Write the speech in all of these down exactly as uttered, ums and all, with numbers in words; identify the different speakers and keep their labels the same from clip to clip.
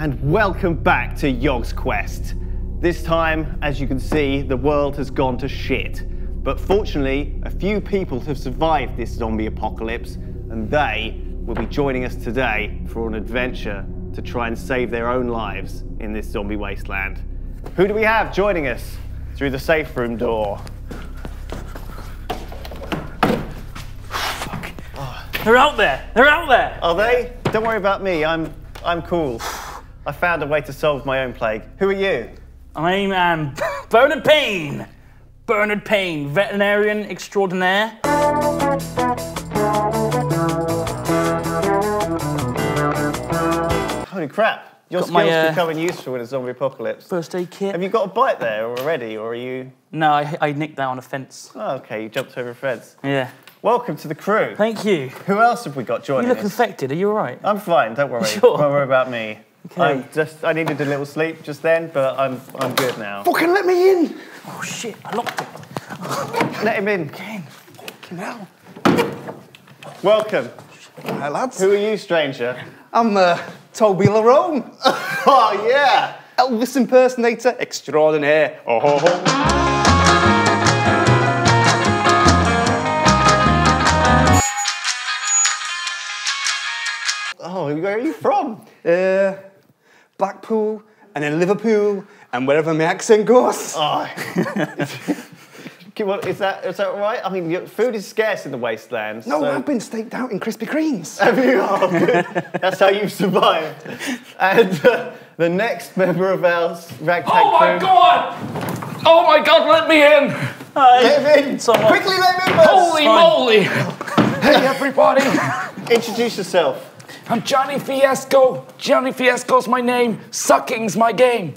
Speaker 1: and welcome back to YogsQuest. This time, as you can see, the world has gone to shit. But fortunately, a few people have survived this zombie apocalypse, and they will be joining us today for an adventure to try and save their own lives in this zombie wasteland. Who do we have joining us through the safe room door?
Speaker 2: Fuck. Oh. They're out there! They're out there!
Speaker 1: Are they? Don't worry about me, I'm, I'm cool. I found a way to solve my own plague. Who are you?
Speaker 2: I'm um, Bernard Payne. Bernard Payne, veterinarian extraordinaire.
Speaker 1: Holy crap. Your
Speaker 2: got
Speaker 1: skills
Speaker 2: my, uh,
Speaker 1: could come in useful in a zombie apocalypse.
Speaker 2: First aid kit.
Speaker 1: Have you got a bite there already, or are you...
Speaker 2: No, I, I nicked that on a fence.
Speaker 1: Oh, okay, you jumped over a fence.
Speaker 2: Yeah.
Speaker 1: Welcome to the crew.
Speaker 2: Thank you.
Speaker 1: Who else have we got joining
Speaker 2: You look
Speaker 1: us?
Speaker 2: infected, are you all right?
Speaker 1: I'm fine, don't worry.
Speaker 2: Sure.
Speaker 1: Don't worry about me.
Speaker 2: Okay.
Speaker 1: I'm just, I needed a little sleep just then, but I'm, I'm good now.
Speaker 3: Fucking let me in!
Speaker 2: Oh shit, I locked it.
Speaker 1: Let him in.
Speaker 2: Again. Fucking hell.
Speaker 1: Welcome.
Speaker 3: Hi, lads.
Speaker 1: Who are you, stranger?
Speaker 3: I'm uh, Toby Larone.
Speaker 1: Oh, yeah.
Speaker 3: Elvis impersonator extraordinaire. Oh, ho, ho.
Speaker 1: Oh, where are you from?
Speaker 3: Uh, Blackpool, and then Liverpool, and wherever my accent goes.
Speaker 1: Oh. What, is that, is that all right? I mean, your food is scarce in the wasteland.
Speaker 3: No,
Speaker 1: so...
Speaker 3: I've been staked out in Krispy Kremes.
Speaker 1: Have you? Oh, good. That's how you've survived. And uh, the next member of our ragtag crew...
Speaker 4: Oh my God! Oh my God, let me in!
Speaker 2: Hi.
Speaker 1: Let him in!
Speaker 2: Someone...
Speaker 1: Quickly let him in! Buzz.
Speaker 4: Holy moly! Hey everybody!
Speaker 1: Introduce yourself.
Speaker 4: I'm Johnny Fiasco. Johnny Fiasco's my name. Sucking's my game.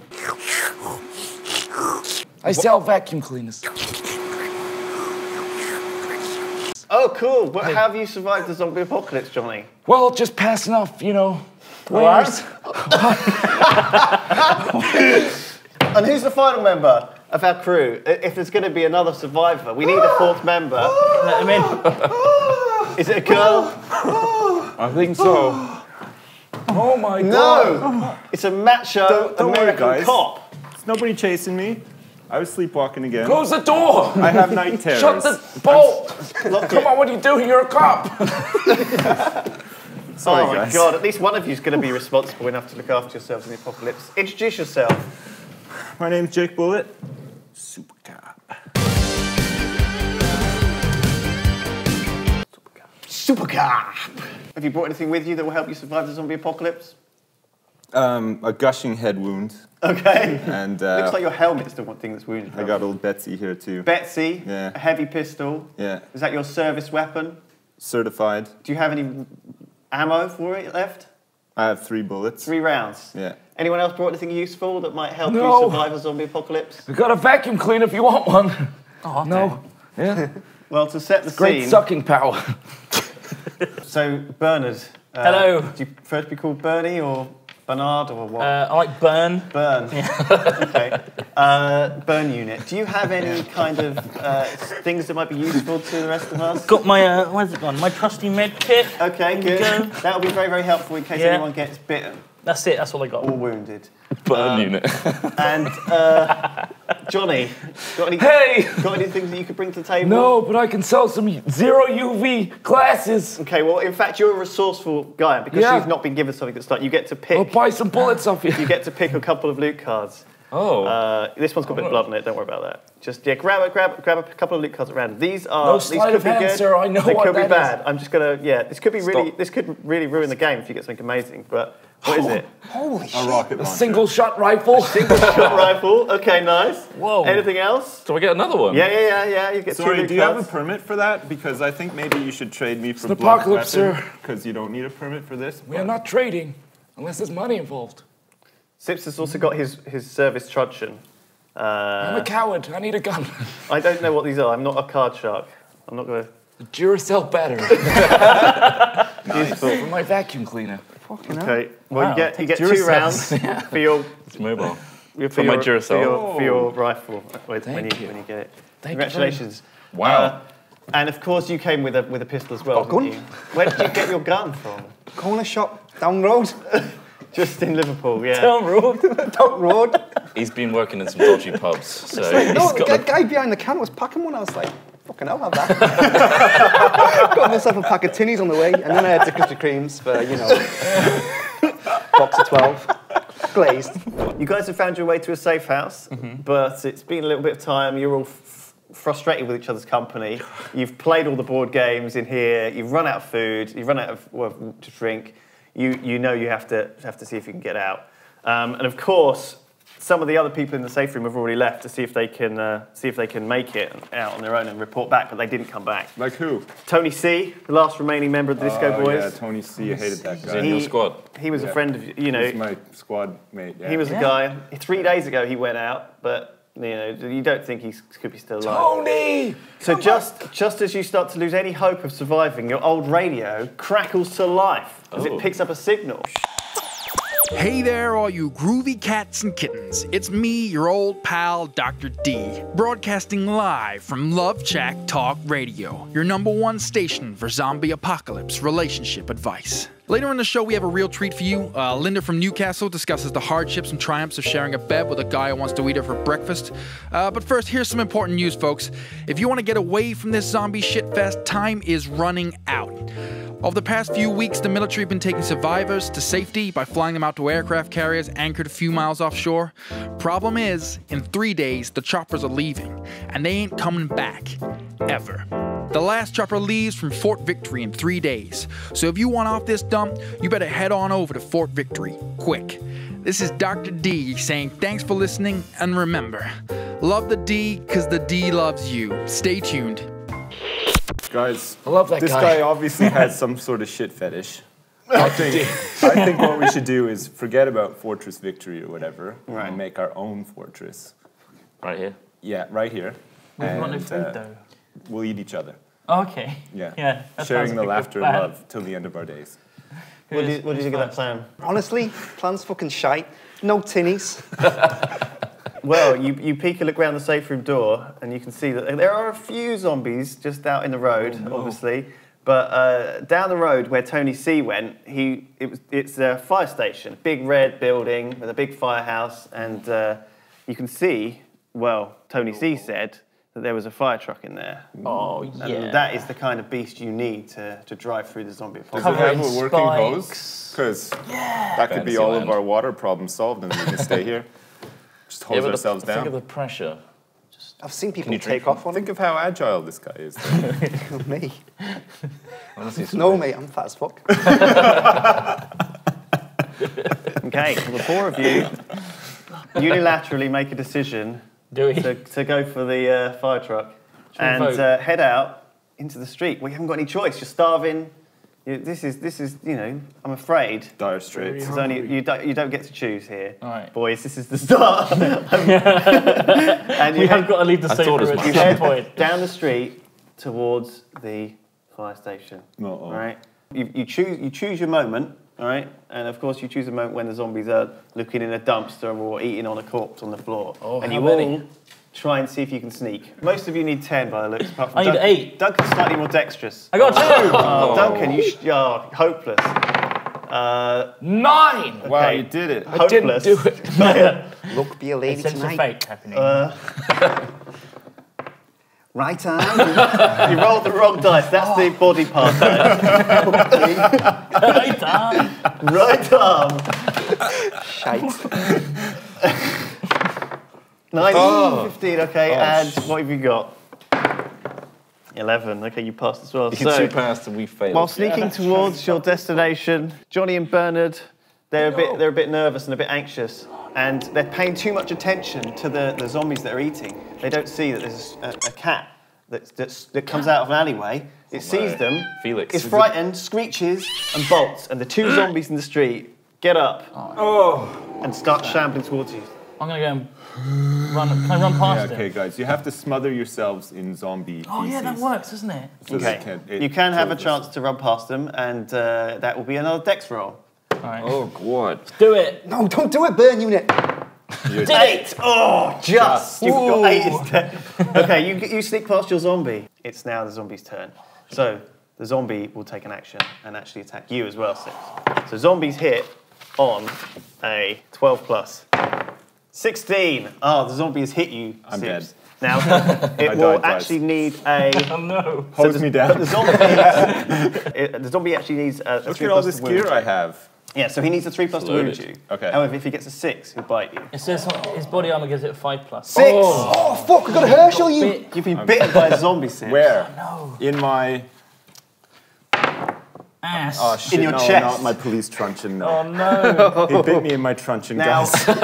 Speaker 4: I sell vacuum cleaners.
Speaker 1: Oh, cool. But how have you survived the zombie apocalypse, Johnny?
Speaker 4: Well, just passing off, you know, wares.
Speaker 1: And who's the final member of our crew? If there's going to be another survivor, we need a fourth member.
Speaker 2: Let him in.
Speaker 1: Is it a girl?
Speaker 4: I think so. Oh my
Speaker 1: No!
Speaker 4: God.
Speaker 1: It's a macho
Speaker 5: Don't- don't worry,
Speaker 1: American
Speaker 5: guys.
Speaker 1: cop.
Speaker 5: There's nobody chasing me. I was sleepwalking again.
Speaker 4: Close the door!
Speaker 5: I have night terrors.
Speaker 4: Shut the bolt!
Speaker 1: Lock
Speaker 4: Come
Speaker 1: it.
Speaker 4: on, what are you doing? You're a cop!
Speaker 5: Sorry,
Speaker 1: Oh my
Speaker 5: guys.
Speaker 1: God, at least one of you is going to be responsible enough to look after yourselves in the apocalypse. Introduce yourself.
Speaker 5: My name's Jake Bullet. Super cop.
Speaker 1: Super cop. Have you brought anything with you that will help you survive the zombie apocalypse?
Speaker 5: Um, a gushing head wound.
Speaker 1: Okay.
Speaker 5: And uh,
Speaker 1: Looks like your helmet's the one thing that's wounded.
Speaker 5: I got old Betsy here too.
Speaker 1: Betsy,
Speaker 5: Yeah.
Speaker 1: a heavy pistol.
Speaker 5: Yeah.
Speaker 1: Is that your service weapon?
Speaker 5: Certified.
Speaker 1: Do you have any ammo for it left?
Speaker 5: I have three bullets.
Speaker 1: Three rounds.
Speaker 5: Yeah.
Speaker 1: Anyone else brought anything useful that might help
Speaker 4: No.
Speaker 1: you survive a zombie apocalypse?
Speaker 4: We got a vacuum cleaner if you want one.
Speaker 2: Oh, okay.
Speaker 4: No. Yeah.
Speaker 1: Well, to set the
Speaker 4: Great
Speaker 1: scene.
Speaker 4: sucking power.
Speaker 1: So, Bernard. Uh,
Speaker 2: Hello.
Speaker 1: Do you prefer to be called Bernie or Bernard or what?
Speaker 2: Uh, I like burn.
Speaker 1: Burn. Okay. Uh, burn unit. Do you have any kind of uh, things that might be useful to the rest of us?
Speaker 2: Got my, uh, where's it gone? My trusty med kit.
Speaker 1: Okay, good.
Speaker 2: Go.
Speaker 1: That'll be very, very helpful in case
Speaker 2: Yeah.
Speaker 1: anyone gets bitten
Speaker 2: That's it, that's all I got.
Speaker 1: or wounded.
Speaker 4: Burn
Speaker 1: Um,
Speaker 4: unit.
Speaker 1: And uh, Johnny, got any?
Speaker 4: Hey!
Speaker 1: Got anything that you could bring to the table?
Speaker 4: No, but I can sell some zero U V glasses.
Speaker 1: Okay. Well, in fact, you're a resourcul guy because
Speaker 4: Yeah.
Speaker 1: you've not been given something to start. You get to pick.
Speaker 4: I'll buy some bullets off you.
Speaker 1: You get to pick a couple of loot cards.
Speaker 4: Oh.
Speaker 1: Uh, this one's got a bit of blood on it. Don't worry about that. Just yeah, grab it, grab, grab a couple of loot cards at random. These are
Speaker 4: No
Speaker 1: these
Speaker 4: sleight
Speaker 1: could
Speaker 4: of
Speaker 1: be
Speaker 4: hand,
Speaker 1: good.
Speaker 4: sir, I know
Speaker 1: they
Speaker 4: what
Speaker 1: could be
Speaker 4: that
Speaker 1: bad. I'm just gonna yeah. This could be really.
Speaker 4: Stop.
Speaker 1: This could really ruin the game if you get something amazing. But what is it?
Speaker 3: Holy
Speaker 5: A
Speaker 3: shit.
Speaker 5: rocket
Speaker 4: A
Speaker 5: launcher.
Speaker 4: single shot rifle.
Speaker 1: Shot rifle. Okay, nice.
Speaker 2: Whoa.
Speaker 1: Anything else?
Speaker 4: Do I get another one?
Speaker 1: Yeah, yeah, yeah, yeah. You get two
Speaker 5: Sorry,
Speaker 1: loot
Speaker 5: do you have
Speaker 1: cards.
Speaker 5: a permit for that? Because I think maybe you should trade me for
Speaker 4: an
Speaker 5: blunt
Speaker 4: apocalypse,
Speaker 5: weapon,
Speaker 4: sir.
Speaker 5: because you don't need a permit for this.
Speaker 4: We are not trading unless there's money involved.
Speaker 1: Sips has also got his his service truncheon.
Speaker 4: I'm
Speaker 1: Uh,
Speaker 4: a coward. I need a gun.
Speaker 1: I don't know what these are. I'm not a card shark. I'm not gonna.
Speaker 4: Duracell battery
Speaker 1: Useful.
Speaker 4: for my vacuum cleaner.
Speaker 1: Okay. Well,
Speaker 2: Wow,
Speaker 1: you get you get two
Speaker 4: Duracell.
Speaker 1: rounds for your
Speaker 4: It's mobile.
Speaker 1: for,
Speaker 4: For
Speaker 1: your,
Speaker 4: my Duracell.
Speaker 1: for your, for your rifle. Wait, when
Speaker 4: Thank
Speaker 1: you,
Speaker 4: you.
Speaker 1: when you get it.
Speaker 4: Thank you
Speaker 1: Congratulations.
Speaker 4: Wow.
Speaker 1: Uh, and of course, you came with a with a pistol as well.
Speaker 3: Got a
Speaker 1: didn't
Speaker 3: gun?
Speaker 1: you? Where did you get your gun from?
Speaker 3: Corner shop down the road.
Speaker 1: Just in Liverpool, yeah.
Speaker 2: Down road.
Speaker 3: Top road.
Speaker 6: He's been working in some dodgy pubs, so
Speaker 3: Like, no,
Speaker 6: he's
Speaker 3: the
Speaker 6: got
Speaker 3: guy,
Speaker 6: the-
Speaker 3: guy behind the counter was packing one. I was like, fucking hell, have that. Got myself a pack of tinnies on the way, and then I had the Krispy Kremes for, you know, box of twelve. Glazed.
Speaker 1: You guys have found your way to a safe house,
Speaker 2: Mm-hmm.
Speaker 1: but it's been a little bit of time. You're all f- frustrated with each other's company. You've played all the board games in here. You've run out of food. You've run out of well, to drink. You you know you have to have to see if you can get out. Um, and of course, some of the other people in the safe room have already left to see if they can uh, see if they can make it out on their own and report back, but they didn't come back.
Speaker 5: Like who?
Speaker 1: Tony C, the last remaining member of the Disco
Speaker 5: Oh,
Speaker 1: Boys.
Speaker 5: yeah, Tony C. I hated that
Speaker 6: He's
Speaker 5: guy.
Speaker 6: in your squad.
Speaker 1: He was a
Speaker 5: Yeah.
Speaker 1: friend of you know.
Speaker 5: He's my squad mate. Yeah.
Speaker 1: He was a guy. Three days ago, he went out, but you know you don't think he could be still alive.
Speaker 4: Tony!
Speaker 1: So just just as you start to lose any hope of surviving, your old radio crackles to life as
Speaker 6: Oh.
Speaker 1: it picks up a signal.
Speaker 7: Hey there, all you groovy cats and kittens. It's me, your old pal, Doctor D, broadcasting live from Love Shack Talk Radio, your number one station for zombie apocalypse relationship advice. Later in the show, we have a real treat for you. Uh, Linda from Newcastle discusses the hardships and triumphs of sharing a bed with a guy who wants to eat her for breakfast. Uh, but first, here's some important news, folks. If you want to get away from this zombie shitfest, time is running out. Over the past few weeks, the military have been taking survivors to safety by flying them out to aircraft carriers anchored a few miles offshore. Problem is, in three days, the choppers are leaving, and they ain't coming back. Ever. The last chopper leaves from Fort Victory in three days, so if you want off this dump, you better head on over to Fort Victory, quick. This is Doctor D saying thanks for listening, and remember, love the D, cause the D loves you. Stay tuned.
Speaker 5: Guys,
Speaker 4: I love that
Speaker 5: this
Speaker 4: guy.
Speaker 5: guy obviously has some sort of shit fetish. I think, I think what we should do is forget about Fortress Victory or whatever
Speaker 1: Right.
Speaker 5: and make our own fortress.
Speaker 6: Right here.
Speaker 5: Yeah, right here.
Speaker 2: We've got no
Speaker 5: And,
Speaker 2: food
Speaker 5: uh,
Speaker 2: though.
Speaker 5: We'll eat each other.
Speaker 2: Oh, okay.
Speaker 5: Yeah.
Speaker 2: Yeah. that
Speaker 5: Sharing
Speaker 2: sounds
Speaker 5: the
Speaker 2: like a good
Speaker 5: laughter and
Speaker 2: plan.
Speaker 5: love till the end of our days.
Speaker 1: What do you, what do you think of that plan?
Speaker 3: Honestly, plan's fucking shite. No tinnies.
Speaker 1: Well, you, you peek a look around the safe room door, and you can see that there are a few zombies just out in the road, obviously. But uh, down the road where Tony C went, he it was it's a fire station, a big red building with a big firehouse, and uh, you can see. Well, Tony C said that there was a fire truck in there.
Speaker 2: Oh,
Speaker 1: And
Speaker 2: yeah.
Speaker 1: that is the kind of beast you need to, to drive through the zombie
Speaker 5: Does
Speaker 1: apocalypse.
Speaker 5: it have
Speaker 2: Covered
Speaker 5: a working hose?
Speaker 2: spikes.
Speaker 5: Because that could be
Speaker 6: Fancy
Speaker 5: all
Speaker 6: land.
Speaker 5: of our water problems solved and we can stay here. Just hose
Speaker 6: Yeah, but
Speaker 5: ourselves
Speaker 6: think
Speaker 5: down.
Speaker 6: of the pressure.
Speaker 3: I've seen people
Speaker 6: you drink
Speaker 3: take off on
Speaker 5: Think of how agile this guy is.
Speaker 3: it. Me.
Speaker 6: Honestly,
Speaker 3: No, mate, I'm fat as fuck.
Speaker 1: Okay, well, the four of you unilaterally make a decision
Speaker 2: Do we?
Speaker 1: to, to go for the uh, fire truck
Speaker 2: we
Speaker 1: and
Speaker 2: vote?
Speaker 1: uh, head out into the street. We haven't got any choice. You're starving. You, this is this is you know. I'm afraid.
Speaker 5: Dire straits.
Speaker 1: This is only you don't you don't get to choose here,
Speaker 2: All right.
Speaker 1: boys. This is the start. and you
Speaker 2: We
Speaker 1: head,
Speaker 2: have got to leave the
Speaker 6: I
Speaker 2: safe
Speaker 6: thought as
Speaker 2: room
Speaker 6: much.
Speaker 2: at
Speaker 1: you
Speaker 2: some
Speaker 1: head
Speaker 2: point.
Speaker 1: down the street towards the fire station.
Speaker 5: Uh-oh.
Speaker 1: All right. You, you choose you choose your moment. All right, and of course you choose a moment when the zombies are looking in a dumpster or eating on a corpse on the floor.
Speaker 2: Oh,
Speaker 1: and
Speaker 2: how
Speaker 1: you
Speaker 2: many?
Speaker 1: all try and see if you can sneak. Most of you need ten by the looks. Apart from
Speaker 2: I need
Speaker 1: Dun-
Speaker 2: eight.
Speaker 1: Duncan's slightly more dexterous.
Speaker 2: I got two.
Speaker 1: Oh, Duncan, you sh- oh, hopeless. Uh,
Speaker 4: Nine!
Speaker 5: Wow,
Speaker 1: okay.
Speaker 5: you did it.
Speaker 4: I didn't
Speaker 1: Hopeless.
Speaker 4: do it.
Speaker 3: Look, be a lady
Speaker 2: Sense of
Speaker 3: tonight.
Speaker 2: fate happening.
Speaker 3: Right arm.
Speaker 1: You rolled the wrong dice. That's the body part.
Speaker 2: Right arm.
Speaker 1: Right arm.
Speaker 3: Shite.
Speaker 1: Nine, fifteen. Okay,
Speaker 5: Oh,
Speaker 1: and
Speaker 5: sh-
Speaker 1: what have you got? Eleven. Okay, you passed as well.
Speaker 6: You
Speaker 1: So,
Speaker 6: two passed and we failed.
Speaker 1: while sneaking towards your destination, Johnny and Bernard, they're a bit they're a bit nervous and a bit anxious, and they're paying too much attention to the, the zombies that are eating. They don't see that there's a, a cat that that's, that comes out of an alleyway. It sees
Speaker 6: Right.
Speaker 1: them.
Speaker 6: Felix.
Speaker 1: Is frightened, screeches, and bolts. And the two zombies in the street get up and start shambling towards you.
Speaker 2: I'm gonna go and run. Can I run
Speaker 5: Yeah,
Speaker 2: past
Speaker 5: okay,
Speaker 2: him?
Speaker 5: guys, you have to smother yourselves in zombie
Speaker 2: Oh yeah, that
Speaker 5: feces.
Speaker 2: works, doesn't it?
Speaker 5: So they
Speaker 1: Okay,
Speaker 5: can- it
Speaker 1: you can have a
Speaker 5: kills us.
Speaker 1: chance to run past them, and uh, that will be another dex roll.
Speaker 2: All right.
Speaker 6: Oh, God.
Speaker 2: Do it.
Speaker 3: No, don't do it, burn unit.
Speaker 2: Did it.
Speaker 1: Oh, just! You've
Speaker 2: Ooh.
Speaker 1: got eight instead. Okay, you, you sneak past your zombie. It's now the zombie's turn. So, the zombie will take an action and actually attack you as well, Six. So, zombies hit on a twelve plus. sixteen. Oh, the zombie has hit you.
Speaker 5: I'm
Speaker 1: Sips.
Speaker 5: dead.
Speaker 1: Now, it
Speaker 5: I
Speaker 1: will
Speaker 5: died twice.
Speaker 1: actually need a...
Speaker 2: Oh no.
Speaker 5: Hose
Speaker 1: the,
Speaker 5: me down.
Speaker 1: The zombie, needs, it, the zombie actually needs a, a
Speaker 5: Look
Speaker 1: three
Speaker 5: at all
Speaker 1: plus
Speaker 5: this
Speaker 1: to wound
Speaker 5: gear
Speaker 1: you.
Speaker 5: I have.
Speaker 1: Yeah, so he needs a three plus to wound you.
Speaker 5: Okay.
Speaker 1: However, if he gets a six, he'll bite you.
Speaker 2: It says his body armor gives it a five plus.
Speaker 1: Six!
Speaker 3: Oh, fuck, I've got to Herschel you!
Speaker 2: Bit.
Speaker 1: You've been bitten by a zombie, Sim.
Speaker 5: Where?
Speaker 2: No.
Speaker 5: In my...
Speaker 2: Ass.
Speaker 5: Oh, shit,
Speaker 1: In your
Speaker 5: no,
Speaker 1: chest.
Speaker 5: not my police truncheon, no.
Speaker 2: Oh no.
Speaker 5: He bit me in my truncheon,
Speaker 1: Now,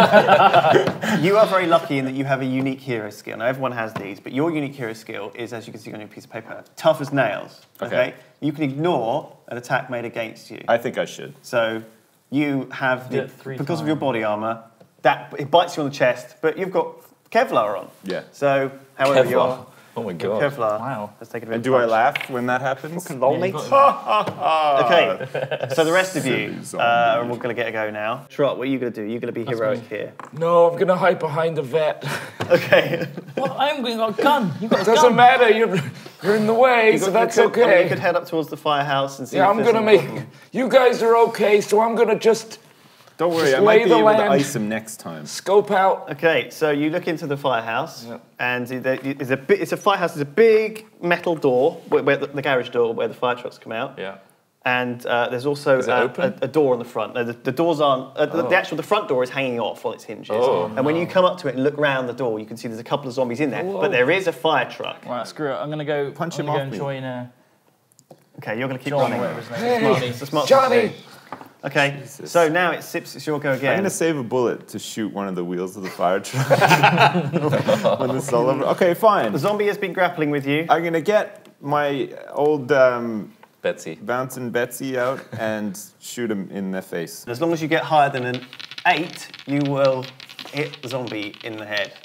Speaker 5: guys.
Speaker 1: you are very lucky in that you have a unique hero skill. Now, everyone has these, but your unique hero skill is, as you can see on your piece of paper, tough as nails. Okay?
Speaker 5: Okay.
Speaker 1: You can ignore an attack made against you.
Speaker 5: I think I should.
Speaker 1: So you have,
Speaker 2: Do
Speaker 1: the,
Speaker 2: it three
Speaker 1: because of your
Speaker 2: times.
Speaker 1: body armor, that it bites you on the chest, but you've got Kevlar on.
Speaker 5: Yeah.
Speaker 1: So, however, you're,
Speaker 6: Kevlar. Oh my
Speaker 1: your
Speaker 6: god.
Speaker 1: Kevlar
Speaker 2: Wow.
Speaker 1: has taken a bit
Speaker 5: And
Speaker 1: of
Speaker 5: do I
Speaker 1: punch.
Speaker 5: laugh when that happens?
Speaker 3: Fucking lol,
Speaker 2: Yeah,
Speaker 3: mate.
Speaker 2: you got
Speaker 1: Okay, so the rest of you,
Speaker 5: Silly zombie.
Speaker 1: uh, we're going to get a go now. Trot, what are you going to do? You're going to be heroic
Speaker 2: me.
Speaker 1: here.
Speaker 4: No, I'm gonna hide behind the vet.
Speaker 1: Okay.
Speaker 2: What? I haven't got a gun. You've got a
Speaker 4: Doesn't
Speaker 2: gun.
Speaker 4: matter. You're you're in the way,
Speaker 1: You
Speaker 4: so
Speaker 1: could-
Speaker 4: that's
Speaker 1: you could, I mean,
Speaker 4: okay.
Speaker 1: you could head up towards the firehouse and see
Speaker 4: Yeah,
Speaker 1: if
Speaker 4: I'm
Speaker 1: there's
Speaker 4: gonna
Speaker 1: any
Speaker 4: make.
Speaker 1: problem.
Speaker 4: You guys are okay, so I'm gonna just
Speaker 5: Don't worry,
Speaker 4: Just
Speaker 5: I might
Speaker 4: lay
Speaker 5: be
Speaker 4: the
Speaker 5: able to
Speaker 4: land.
Speaker 5: ice him next time.
Speaker 4: scope out.
Speaker 1: Okay, so you look into the firehouse,
Speaker 4: Yep.
Speaker 1: and there- it's a bi- it's a firehouse. It's a big metal door, where, where the, the garage door, where the fire trucks come out.
Speaker 6: Yeah.
Speaker 1: And uh, there's also
Speaker 6: Is it
Speaker 1: uh,
Speaker 6: open?
Speaker 1: a, a door on the front. No, the, the doors aren't. Uh, the, the
Speaker 6: Oh.
Speaker 1: actual the front door is hanging off on its hinges.
Speaker 6: Oh,
Speaker 1: and when you come up to it and look round the door, you can see there's a couple of zombies in there.
Speaker 2: Whoa.
Speaker 1: But there is a fire truck.
Speaker 2: Right, screw it. I'm gonna go.
Speaker 5: Punch
Speaker 2: I'm
Speaker 5: him
Speaker 2: gonna
Speaker 5: off
Speaker 2: go
Speaker 5: me.
Speaker 2: and join uh,
Speaker 1: Okay, you're going to keep
Speaker 2: John,
Speaker 1: running.
Speaker 2: whatever his name is.
Speaker 4: Hey,
Speaker 1: It's a smart thing to
Speaker 4: Johnny.
Speaker 1: do. Okay,
Speaker 5: Jesus.
Speaker 1: so now it's Sips. It's your go
Speaker 5: I'm
Speaker 1: again.
Speaker 5: gonna save a bullet to shoot one of the wheels of the fire truck when this is all over. Okay, fine.
Speaker 1: The zombie has been grappling with you.
Speaker 5: I'm gonna get my old um,
Speaker 6: Betsy.
Speaker 5: bouncing Betsy out and shoot him in the face.
Speaker 1: As long as you get higher than an eight, you will hit the zombie in the head.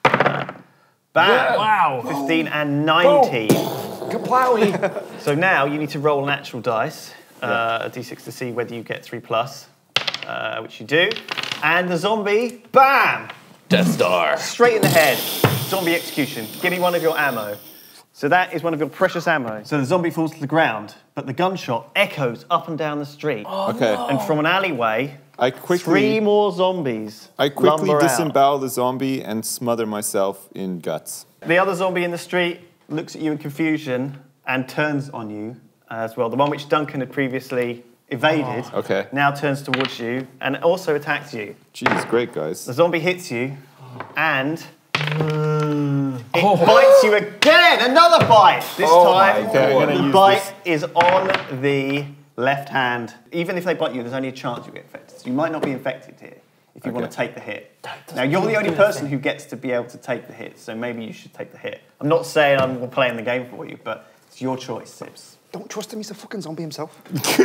Speaker 1: Bam!
Speaker 4: Yeah.
Speaker 2: Wow.
Speaker 1: fifteen and nineteen.
Speaker 4: Kaplowy.
Speaker 1: So now you need to roll natural dice, uh, a d six to see whether you get three plus, uh, which you do. And the zombie, bam!
Speaker 6: Death Star.
Speaker 1: Straight in the head. Zombie execution. Give me one of your ammo. So that is one of your precious ammo. So the zombie falls to the ground, but the gunshot echoes up and down the street.
Speaker 5: Okay.
Speaker 1: And from an alleyway,
Speaker 5: I
Speaker 1: three
Speaker 5: quickly,
Speaker 1: more zombies
Speaker 5: I quickly
Speaker 1: lumber out.
Speaker 5: disembowel the zombie and smother myself in guts.
Speaker 1: The other zombie in the street looks at you in confusion and turns on you as well. The one which Duncan had previously evaded
Speaker 5: Okay.
Speaker 1: now turns towards you and also attacks you.
Speaker 5: Jeez, great guys.
Speaker 1: The zombie hits you and it bites you again. Another bite. This
Speaker 5: Oh my
Speaker 1: time,
Speaker 5: God. I'm gonna
Speaker 1: the
Speaker 5: use
Speaker 1: bite is on the left hand. Even if they bite you, there's only a chance you get infected. So you might not be infected here if you want
Speaker 5: Okay.
Speaker 1: to take the hit. Now, you're the only person who gets to be able to take the hit, so maybe you should take the hit. I'm not saying I'm playing the game for you, but it's your choice, Sips.
Speaker 3: Don't trust him, he's a fucking zombie himself.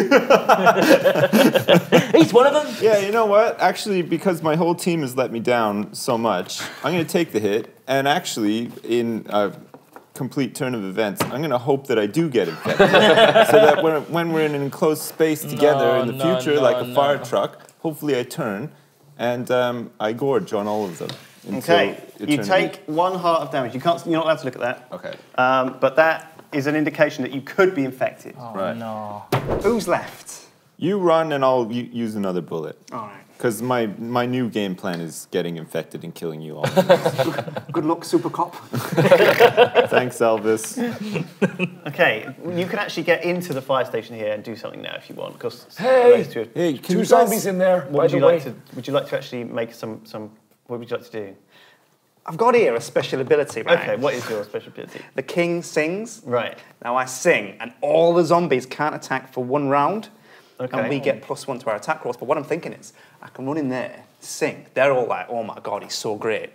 Speaker 2: He's one of them.
Speaker 5: Yeah, you know what? Actually, because my whole team has let me down so much, I'm going to take the hit. And actually, in a complete turn of events, I'm going to hope that I do get infected. So that when, when we're in an enclosed space together
Speaker 2: No,
Speaker 5: in the
Speaker 2: no,
Speaker 5: future,
Speaker 2: no,
Speaker 5: like a
Speaker 2: no.
Speaker 5: fire truck, hopefully I turn and um, I gorge on all of them. until
Speaker 1: Okay, you
Speaker 5: eternity.
Speaker 1: take one heart of damage. You can't. You're not allowed to look at that.
Speaker 5: Okay.
Speaker 1: Um, but that is an indication that you could be infected.
Speaker 2: Oh
Speaker 5: Right.
Speaker 2: no.
Speaker 3: Who's left?
Speaker 5: You run and I'll u- use another bullet.
Speaker 3: All right.
Speaker 5: Because my, my new game plan is getting infected and killing you all.
Speaker 3: Good luck, Super Cop.
Speaker 5: Thanks, Elvis.
Speaker 1: Okay, you can actually get into the fire station here and do something now if you want. Because
Speaker 4: Hey!
Speaker 5: Hey, can
Speaker 4: Two
Speaker 5: you guys-
Speaker 4: zombies in there,
Speaker 1: What
Speaker 4: by
Speaker 1: would
Speaker 4: the
Speaker 1: you
Speaker 4: way.
Speaker 1: like to? Would you like to actually make some some? What would you like to do?
Speaker 3: I've got here a special ability, right?
Speaker 1: Okay, what is your special ability?
Speaker 3: The king sings.
Speaker 1: Right.
Speaker 3: Now I sing, and all the zombies can't attack for one round.
Speaker 1: Okay.
Speaker 3: And we get plus one to our attack rolls. But what I'm thinking is, I can run in there, sing. They're all like, oh my God, he's so great.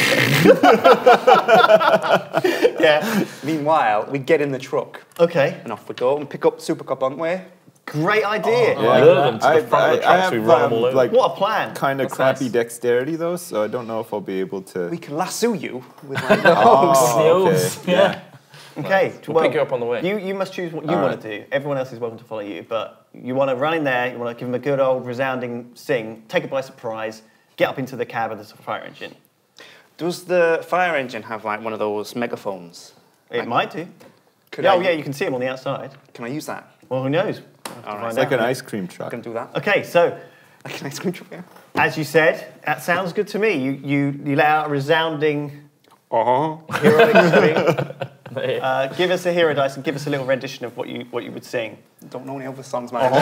Speaker 1: Yeah.
Speaker 3: Meanwhile, we get in the truck,
Speaker 1: Okay.
Speaker 3: and off we go, and pick up Super Cop, aren't we?
Speaker 1: Great idea.
Speaker 6: Yeah. Lure them to the
Speaker 5: I,
Speaker 6: front of the
Speaker 5: I, I
Speaker 6: truck so
Speaker 5: have
Speaker 6: we run them
Speaker 5: um,
Speaker 6: all over.
Speaker 5: like
Speaker 1: What a plan.
Speaker 5: kind of
Speaker 6: That's
Speaker 5: crappy
Speaker 6: nice.
Speaker 5: dexterity though, so I don't know if I'll be able to.
Speaker 3: We can lasso you with like
Speaker 5: Oh,
Speaker 2: The
Speaker 5: okay.
Speaker 2: O's, yeah.
Speaker 1: Okay.
Speaker 6: We'll pick you up on the way.
Speaker 1: You you must choose what you
Speaker 5: All
Speaker 1: want
Speaker 5: right.
Speaker 1: to do. Everyone else is welcome to follow you, but you want to run in there. You want to give them a good old resounding sing, take it by surprise, get up into the cab of the fire engine.
Speaker 3: Does the fire engine have like one of those megaphones?
Speaker 1: It might do.
Speaker 3: Could
Speaker 1: Yeah,
Speaker 3: I,
Speaker 1: oh yeah, you can see them on the outside.
Speaker 3: Can I use that?
Speaker 1: Well, who knows? We'll have to
Speaker 3: All right.
Speaker 1: find
Speaker 5: It's like
Speaker 1: out.
Speaker 5: an ice cream truck.
Speaker 3: I can do that.
Speaker 1: Okay, so
Speaker 3: Like an ice cream truck.
Speaker 1: As you said, that sounds good to me. You you you let out a resounding
Speaker 5: Uh-huh.
Speaker 1: heroic scream. Uh, give us a hero dice and give us a little rendition of what you what you would sing.
Speaker 3: Don't know any other songs, man.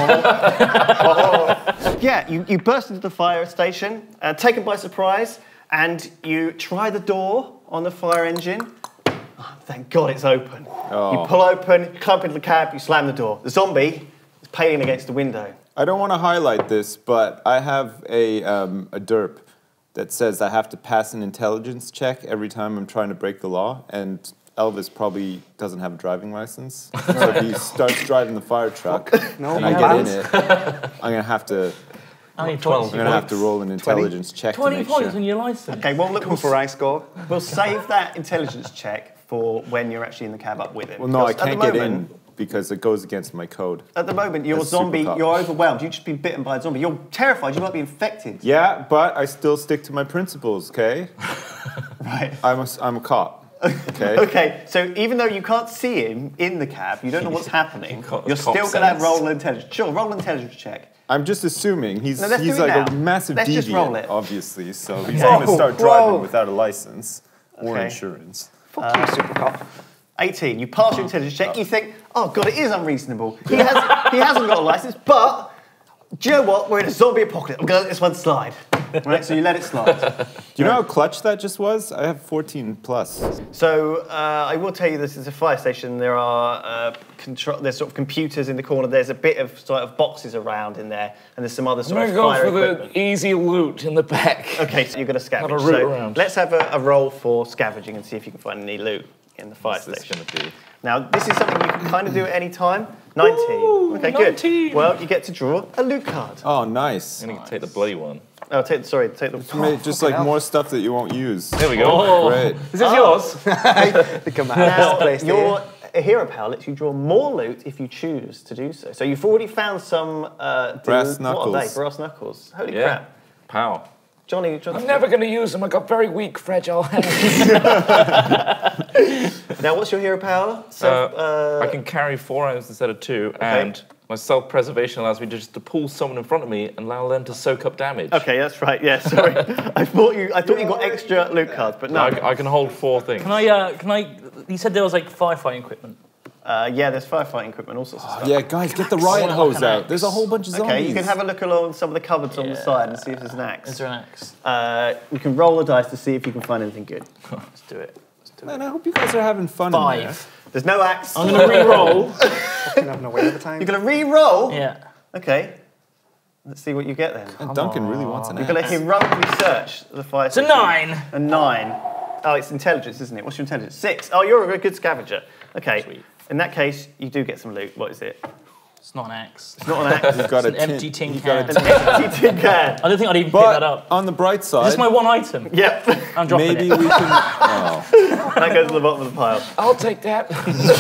Speaker 1: Yeah, you, you burst into the fire station, uh, taken by surprise, and you try the door on the fire engine. Oh, thank God it's open.
Speaker 5: Oh.
Speaker 1: You pull open, you climb into the cab, you slam the door. The zombie is paling against the window.
Speaker 5: I don't want to highlight this, but I have a um, a derp that says I have to pass an intelligence check every time I'm trying to break the law, and Elvis probably doesn't have a driving license. So if he starts driving the fire truck
Speaker 3: No,
Speaker 5: and I
Speaker 3: no
Speaker 5: get
Speaker 3: plans.
Speaker 5: in it, I'm gonna have to
Speaker 2: Only
Speaker 5: I'm
Speaker 2: twelve.
Speaker 5: gonna have to roll an intelligence check to
Speaker 2: Twenty
Speaker 5: make
Speaker 2: points
Speaker 5: sure.
Speaker 2: on your license.
Speaker 1: Okay, well, look,
Speaker 3: Come
Speaker 1: we'll,
Speaker 3: for I score.
Speaker 1: we'll save that intelligence check for when you're actually in the cab up with him.
Speaker 5: Well, no, I
Speaker 1: Because at
Speaker 5: can't
Speaker 1: the
Speaker 5: get
Speaker 1: moment-
Speaker 5: in because it goes against my code.
Speaker 1: At the moment, you're a
Speaker 5: As super
Speaker 1: zombie,
Speaker 5: cop.
Speaker 1: you're overwhelmed, you've just been bitten by a zombie. You're terrified, you might be infected.
Speaker 5: Yeah, but I still stick to my principles, okay?
Speaker 1: Right.
Speaker 5: I'm a, s- I'm a cop, okay?
Speaker 1: Okay, so even though you can't see him in the cab, you don't know what's happening,
Speaker 6: got
Speaker 1: you're
Speaker 6: cop
Speaker 1: still going to
Speaker 6: sense.
Speaker 1: roll an intelligence. Sure, roll an intelligence check.
Speaker 5: I'm just assuming he's
Speaker 1: No, let's
Speaker 5: he's
Speaker 1: do it
Speaker 5: like a
Speaker 1: now.
Speaker 5: massive
Speaker 1: Let's
Speaker 5: deviant,
Speaker 1: just roll it.
Speaker 5: obviously. So he's
Speaker 1: Okay.
Speaker 5: going to start
Speaker 3: Whoa,
Speaker 5: driving
Speaker 3: whoa.
Speaker 5: without a license or
Speaker 1: Okay.
Speaker 5: insurance.
Speaker 3: Fuck you, super cop.
Speaker 1: eighteen, you pass your intelligence check, you think, oh God, it is unreasonable. He, has, he hasn't got a license, but do you know what? We're in a zombie apocalypse. I'm going to let this one slide. Right, so you let it slide.
Speaker 5: Do you know how clutch that just was? I have fourteen plus.
Speaker 1: So uh, I will tell you this is a fire station. There are uh, control, there's sort of computers in the corner. There's a bit of sort of boxes around in there, and there's some other
Speaker 4: I'm
Speaker 1: sort
Speaker 4: gonna
Speaker 1: of
Speaker 4: go
Speaker 1: fire
Speaker 4: for
Speaker 1: equipment.
Speaker 4: the easy loot in the back.
Speaker 1: Okay, so you're going to scavenge.
Speaker 4: Have a route
Speaker 1: so
Speaker 4: around.
Speaker 1: let's have a, a roll for scavenging and see if you can find any loot in the fire
Speaker 6: What's this
Speaker 1: station.
Speaker 6: going to be?
Speaker 1: Now, this is something you can kind of do at any time. nineteen.
Speaker 4: Ooh,
Speaker 1: okay,
Speaker 4: nineteen.
Speaker 1: good. Well, you get to draw a loot card.
Speaker 5: Oh, nice.
Speaker 6: I'm going to take the bloody one.
Speaker 1: Oh, take, sorry, take the...
Speaker 5: Made just like
Speaker 3: hell.
Speaker 5: more stuff that you won't use.
Speaker 6: There we go.
Speaker 2: Oh.
Speaker 5: Great.
Speaker 6: Is this yours?
Speaker 3: The command
Speaker 1: Now,
Speaker 3: placed
Speaker 1: your
Speaker 3: here.
Speaker 1: a hero power lets you draw more loot if you choose to do so. So you've already found some... Uh,
Speaker 5: Brass
Speaker 1: What are they?
Speaker 5: knuckles.
Speaker 1: Brass knuckles. Holy
Speaker 6: Yeah.
Speaker 1: crap.
Speaker 6: Pow.
Speaker 1: Johnny, Johnny...
Speaker 4: I'm never gonna use them. I got very weak, fragile hands.
Speaker 1: Now, what's your hero power? So,
Speaker 6: Uh,
Speaker 1: uh,
Speaker 6: I can carry four items instead of two, and my self-preservation allows me just to pull someone in front of me and allow them to soak up damage.
Speaker 1: Okay, that's right. Yeah, sorry. I thought you. I thought you got extra loot cards, but no.
Speaker 6: I, I can hold four things.
Speaker 2: Can I, uh, can I, you said there was like firefighting equipment.
Speaker 1: Uh, yeah, there's firefighting equipment, all sorts of stuff.
Speaker 5: Yeah, guys, get the riot hose out. There's a whole bunch of zombies.
Speaker 1: Okay, you can have a look along some of the cupboards on the
Speaker 2: Yeah.
Speaker 1: side and see if there's an axe.
Speaker 2: Is there an axe?
Speaker 1: Uh, you can roll the dice to see if you can find anything good.
Speaker 2: Let's do it. Let's do it.
Speaker 5: Man, I hope you guys are having fun in there.
Speaker 2: Five.
Speaker 1: There's no axe.
Speaker 2: I'm gonna re-roll.
Speaker 3: Fucking have no way at the time.
Speaker 1: You're gonna re-roll.
Speaker 2: Yeah.
Speaker 1: Okay. Let's see what you get then.
Speaker 5: And Duncan really wants an
Speaker 1: You're gonna
Speaker 5: axe.
Speaker 1: heroically search the fire.
Speaker 2: It's a
Speaker 1: station.
Speaker 2: nine.
Speaker 1: A nine. Oh, it's intelligence, isn't it? What's your intelligence? Six. Oh, you're a good scavenger. Okay.
Speaker 2: Sweet.
Speaker 1: In that case, you do get some loot. What is it?
Speaker 2: It's not an axe.
Speaker 1: It's not an axe.
Speaker 5: You've got
Speaker 2: It's
Speaker 5: a
Speaker 2: an
Speaker 5: tin-
Speaker 2: empty tin
Speaker 5: you've got a
Speaker 2: can.
Speaker 5: tin-
Speaker 1: An empty tin can.
Speaker 2: I don't think I'd even pick that
Speaker 5: But
Speaker 2: up.
Speaker 5: on the bright
Speaker 2: Is
Speaker 5: side,
Speaker 2: this my one item?
Speaker 1: Yep.
Speaker 2: I'm dropping
Speaker 5: maybe
Speaker 2: it.
Speaker 5: we can. Oh.
Speaker 1: That goes to the bottom of the pile.
Speaker 4: I'll take that.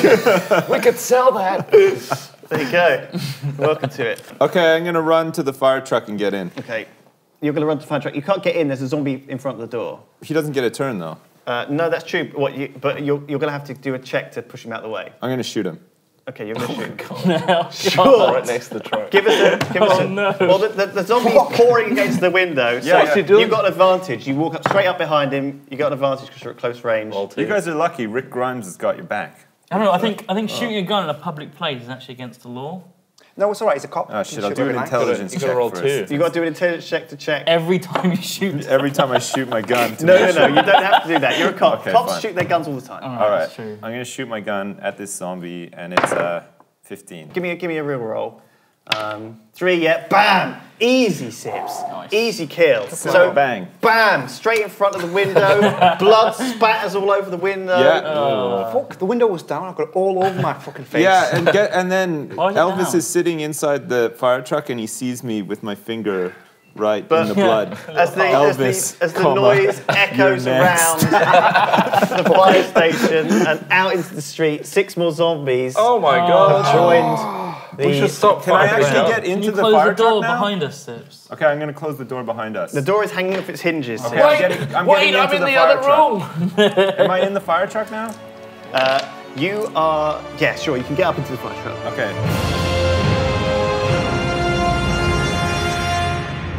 Speaker 4: We could sell that.
Speaker 1: There you go. Welcome to it.
Speaker 5: Okay, I'm gonna run to the fire truck and get in.
Speaker 1: Okay. You're going to run to the fire truck. You can't get in. There's a zombie in front of the door.
Speaker 5: He doesn't get a turn though.
Speaker 1: Uh, no, that's true. What you, but you're, you're going to have to do a check to push him out of the way.
Speaker 5: I'm gonna shoot him.
Speaker 1: Okay, you're going to shoot.
Speaker 2: No.
Speaker 1: Sure.
Speaker 6: Right next to the truck.
Speaker 1: Give us a. Give us
Speaker 2: Oh,
Speaker 1: a
Speaker 2: no.
Speaker 1: Well, the, the, the zombie's pouring against the window. So
Speaker 5: Yeah, what's he doing?
Speaker 1: you've got an advantage. You walk up straight up behind him. You got an advantage because you're at close range.
Speaker 6: Roll two.
Speaker 5: You guys are lucky. Rick Grimes has got your back.
Speaker 2: I don't know. I think I think shooting a gun in a public place is actually against the law.
Speaker 3: No, it's all right. He's a cop.
Speaker 5: Oh
Speaker 3: He
Speaker 5: shit!
Speaker 3: can
Speaker 5: I'll
Speaker 3: shoot
Speaker 5: do an
Speaker 3: every night.
Speaker 5: intelligence
Speaker 6: You
Speaker 5: check
Speaker 6: gotta roll
Speaker 5: first.
Speaker 6: two.
Speaker 1: You've got to do an intelligence check to check.
Speaker 2: Every time you shoot.
Speaker 5: Every time I shoot my gun. To
Speaker 1: No,
Speaker 5: make
Speaker 1: no, no.
Speaker 5: sure-
Speaker 1: You don't have to do that. You're a cop.
Speaker 5: Okay,
Speaker 1: Cops
Speaker 5: fine.
Speaker 1: shoot their guns all the time.
Speaker 5: All right,
Speaker 2: That's true.
Speaker 5: I'm gonna shoot my gun at this zombie, and it's uh, fifteen.
Speaker 1: Give me a, give me a real roll. Um, three, yeah, bam! Easy sips.
Speaker 2: Nice.
Speaker 1: Easy kill. So,
Speaker 5: bang.
Speaker 1: bam! Straight in front of the window. Blood spatters all over the window.
Speaker 5: Yeah.
Speaker 3: Fuck, the window was down. I've got it all over my fucking face.
Speaker 5: Yeah, and get and then
Speaker 2: Why is it
Speaker 5: Elvis
Speaker 2: down?
Speaker 5: is sitting inside the fire truck, and he sees me with my finger right
Speaker 1: But-
Speaker 5: in the blood.
Speaker 1: As the,
Speaker 5: Elvis,
Speaker 1: as the, as the
Speaker 5: comma,
Speaker 1: noise echoes
Speaker 5: you're next.
Speaker 1: around the fire station and out into the street, six more zombies
Speaker 6: Oh my god.
Speaker 1: joined the...
Speaker 6: We should stop
Speaker 5: Can I
Speaker 6: fighting
Speaker 5: actually
Speaker 6: now.
Speaker 5: get
Speaker 2: Can
Speaker 5: into
Speaker 2: you
Speaker 5: the
Speaker 2: close
Speaker 5: fire
Speaker 2: the door
Speaker 5: truck now?
Speaker 2: behind us, Sips?
Speaker 5: Okay, I'm gonna close the door behind us.
Speaker 1: The door is hanging off its hinges.
Speaker 5: Okay,
Speaker 1: so-
Speaker 5: I'm
Speaker 4: Wait,
Speaker 5: getting, I'm
Speaker 4: wait,
Speaker 5: getting
Speaker 4: I'm
Speaker 5: into
Speaker 4: in
Speaker 5: the,
Speaker 4: the
Speaker 5: fire
Speaker 4: other
Speaker 5: truck.
Speaker 4: room.
Speaker 5: Am I in the fire truck now?
Speaker 1: Uh, you are... Yeah, sure, you can get up into the fire truck.
Speaker 5: Okay.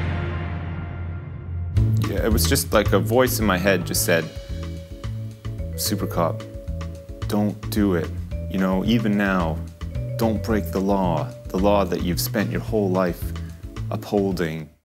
Speaker 5: it was just like a voice in my head just said, Super Cop, don't do it. You know, even now, don't break the law, the law that you've spent your whole life upholding.